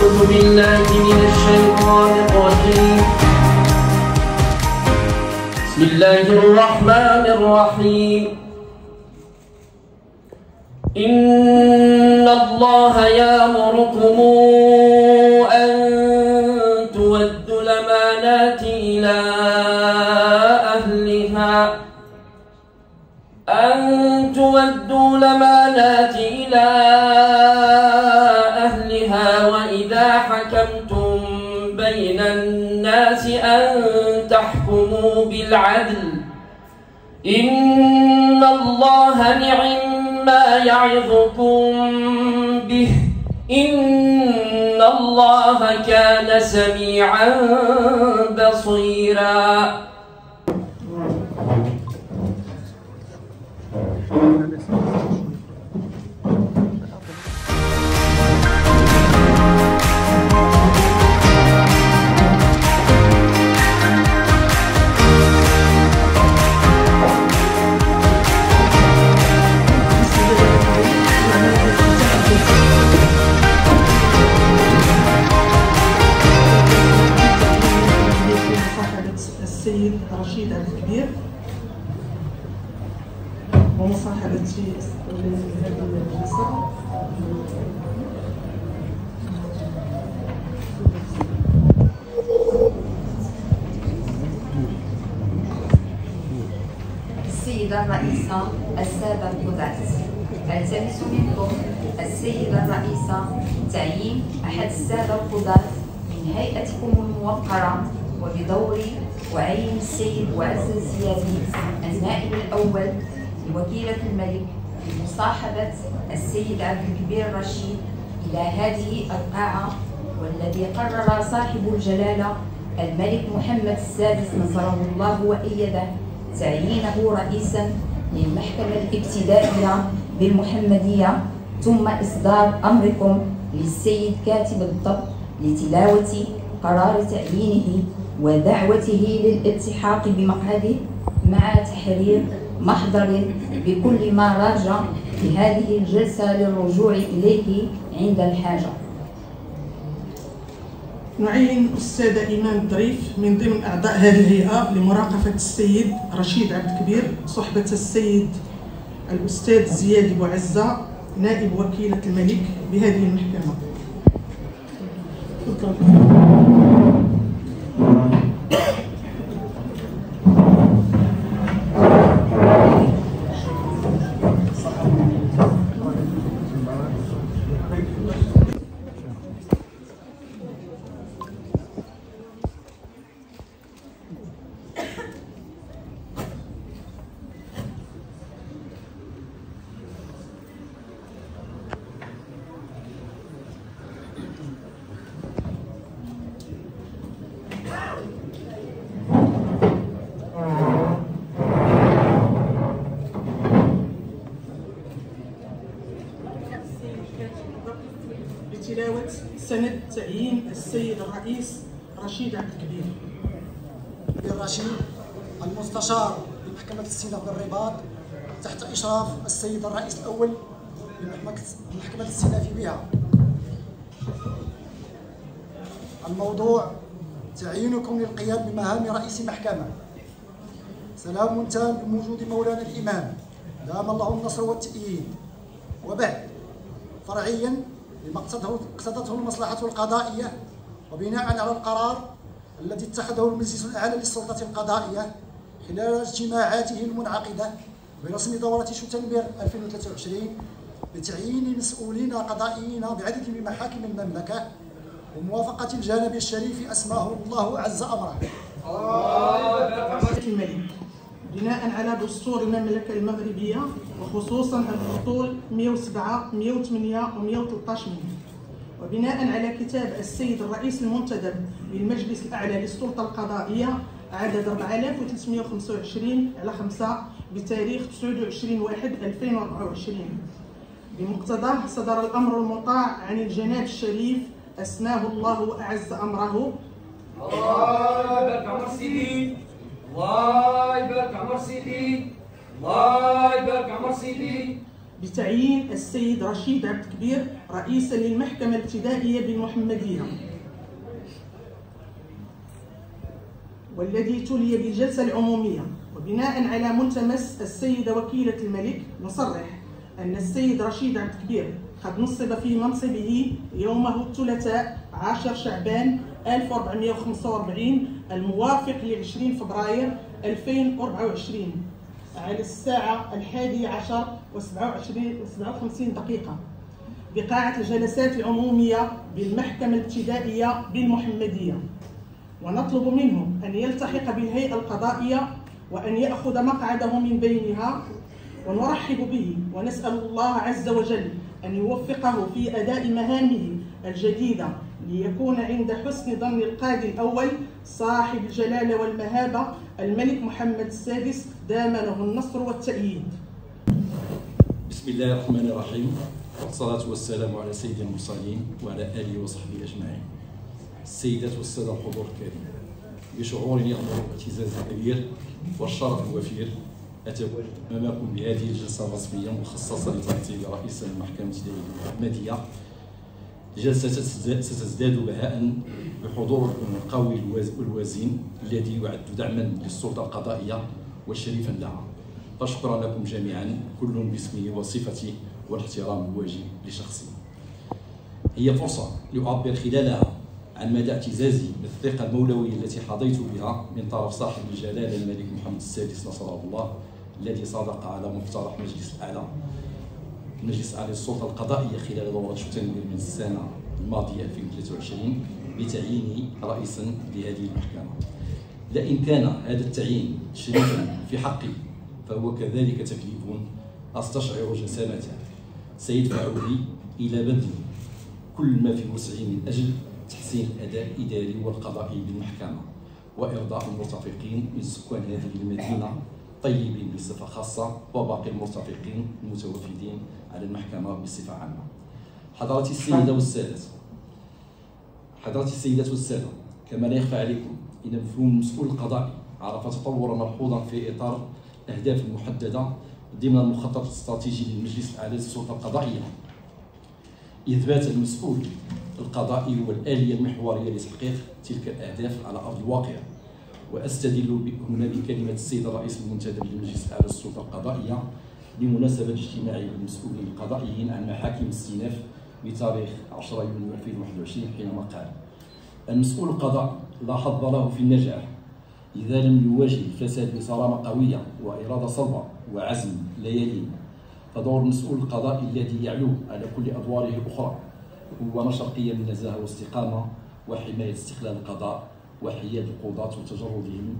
أعوذ بالله من الشيطان الرجيم. بسم الله الرحمن الرحيم. إن الله يأمركم أن تودوا الأمانات إلى أهلها وإذا حكمتم بين الناس أن تحكموا بالعدل. إن الله نعم يعظكم به. إن الله كان سميعا بصيرا. السيد رشيد عبد الكبير ومصاحبة هذه الجلسة السيدة الرئيسة السادة القضاة، ألتمس منكم السيدة الرئيسة تعيين أحد السادة القضاة من هيئتكم الموقرة، وبدوري وعين السيد وعز الزيادي النائب الأول لوكيلة الملك بمصاحبة السيد عبد الكبير رشيد إلى هذه القاعة، والذي قرر صاحب الجلالة الملك محمد السادس نصره الله وأيده تعيينه رئيسا للمحكمة الابتدائية بالمحمدية، ثم إصدار أمركم للسيد كاتب الضبط لتلاوة قرار تعيينه ودعوته للالتحاق بمقعده مع تحرير محضر بكل ما راج في هذه الجلسة للرجوع إليه عند الحاجة. نعين الأستاذ إيمان الظريف من ضمن أعضاء هذه الهيئة لمراقبة السيد رشيد عبد الكبير صحبة السيد الأستاذ زياد بوعزة نائب وكيلة الملك بهذه المحكمة. بتلاوة سند تعيين السيد الرئيس رشيد عبد الكبير. بالرشيد المستشار لمحكمة الاستئناف بالرباط تحت إشراف السيد الرئيس الأول لمحكمة الاستئناف بها. الموضوع تعيينكم للقيام بمهام رئيس محكمة. سلام تام بوجود مولانا الإمام دام الله النصر والتأييد. وبعد فرعيا لما اقتضته المصلحة القضائية، وبناء على القرار الذي اتخذه المجلس الأعلى للسلطة القضائية خلال اجتماعاته المنعقدة برسم دورة شتنبر 2023 بتعيين مسؤولين قضائيين بعدد من محاكم المملكة وموافقة الجانب الشريف أسماه الله أعز أمره. الملك بناء على دستور المملكة المغربية وخصوصا الفصول 107 108 و 113 منه، وبناء على كتاب السيد الرئيس المنتدب للمجلس الأعلى للسلطة القضائية عدد 4325 على 5 بتاريخ 29/1/2024. بمقتضاه صدر الأمر المطاع عن الجناب الشريف أسماه الله وأعز أمره. الله يبارك عمر سيدي، الله يبارك عمر سيدي، الله يبارك عمر سيدي. بتعيين السيد رشيد عبد الكبير رئيسا للمحكمة الابتدائية بالمحمدية، والذي تولي بالجلسة العمومية. وبناء على ملتمس السيدة وكيلة الملك نصرح أن السيد رشيد عبد الكبير قد نصب في منصبه يومه الثلاثاء 10 شعبان 1445 الموافق ل 20 فبراير 2024 على الساعة 11:57 بقاعة الجلسات العمومية بالمحكمة الابتدائية بالمحمدية، ونطلب منه أن يلتحق بالهيئة القضائية وأن يأخذ مقعده من بينها، ونرحب به ونسأل الله عز وجل أن يوفقه في أداء مهامه الجديدة ليكون عند حسن ظن القاضي الأول صاحب الجلالة والمهابة الملك محمد السادس دام له النصر والتأييد. بسم الله الرحمن الرحيم، والصلاة والسلام على سيد المرسلين وعلى آله وصحبه أجمعين. السيدات والسادة الحضور الكريم، بشعور يغمر اعتزاز كبير والشرف الوفير أتواجد أمامكم بهذه الجلسة الرسمية المخصصة لترتيب رئيس المحكمة الابتدائية المحمدية. جلسة ستزداد بهاء بحضور القوي والوزين الذي يعد دعما للسلطة القضائية وشريفا لها. فشكرا لكم جميعا كل باسمه وصفته والاحترام الواجب لشخصه. هي فرصة لأعبر خلالها عن مدى اعتزازي بالثقة المولوية التي حظيت بها من طرف صاحب الجلالة الملك محمد السادس نصره الله، الذي صادق على مقترح مجلس الأعلى للسلطة القضائية خلال دورة شتنبر من السنة الماضية 2023 بتعييني رئيسا لهذه المحكمة. لئن كان هذا التعيين شريفا في حقي فهو كذلك تكليف أستشعر جسامته سيدفع بي إلى بذل كل ما في وسعي من أجل تحسين الأداء الإداري والقضائي بالمحكمة وإرضاء المرتفقين من سكان هذه المدينة طيبين بصفة خاصة وباقي المرتفقين المتوافدين على المحكمة بصفة عامة. حضرات السيدات والسادة، كما لا يخفى عليكم إن مفهوم المسؤول القضائي عرف تطورا ملحوظا في إطار الأهداف المحددة ضمن المخطط الاستراتيجي للمجلس الأعلى للسلطة القضائية. إثبات المسؤول القضائي هو الآلية المحورية لتحقيق تلك الأهداف على أرض الواقع. وأستدل هنا بكلمة السيد الرئيس المنتدب للمجلس الأعلى للسلطة القضائية بمناسبة اجتماعه بالمسؤولين القضائيين عن محاكم الاستئناف بتاريخ 10 يونيو 2021 حينما قال: المسؤول القضائي لا حظ له في النجاح إذا لم يواجه الفساد بصرامة قوية وإرادة صلبة وعزم لا يلين. فدور المسؤول القضائي الذي يعلو على كل أدواره الأخرى هو نشر قيم النزاهة والاستقامة وحماية استقلال القضاء وحياد القضاة وتجردهم.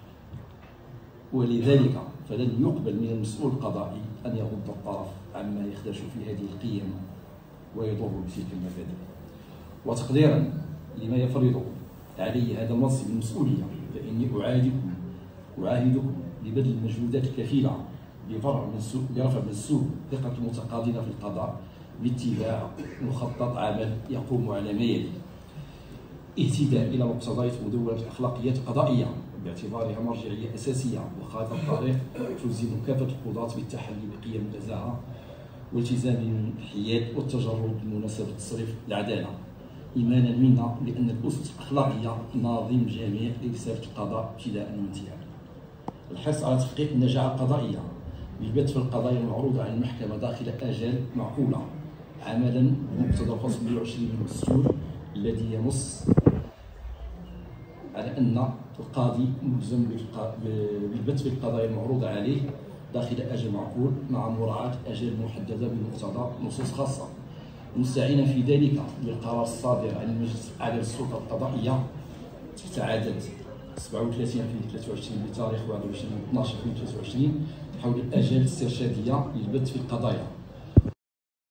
ولذلك فلن يقبل من المسؤول القضائي أن يغض الطرف عما يخدش في هذه القيم ويضر بتلك المبادئ. وتقديرا لما يفرض علي هذا المنصب المسؤولية، فإني أعاهدكم ببذل المجهودات الكفيلة برفع من سوء ثقة المتقاضين في القضاء باتباع مخطط عمل يقوم على ما يلي: اهتداء إلى مقتضيات مدونة الأخلاقيات القضائية باعتبارها مرجعية أساسية وخارطة الطريق تلزم كافة القضاة بالتحلي بقيم النزاهة والتزام الحياد والتجرد بمناسبة تصريف العدالة، إيمانا منا لأن الأسس الأخلاقية ناظم جامع لرسالة القضاء ابتداء وانتهاء. الحرص على تحقيق النجاعة القضائية بالبت في القضايا المعروضة على المحكمة داخل آجال معقولة، عملا بمقتضى فصل 120 من الدستور الذي ينص على أن القاضي ملزم بالبت في القضايا المعروضة عليه داخل أجل معقول مع مراعاة الأجال المحددة بمقتضى نصوص خاصة، مستعينا في ذلك بالقرار الصادر عن المجلس الأعلى للسلطة القضائية تحت عدد 37/2023 بتاريخ 21/12/2023 حول الآجال الاسترشادية للبت في القضايا،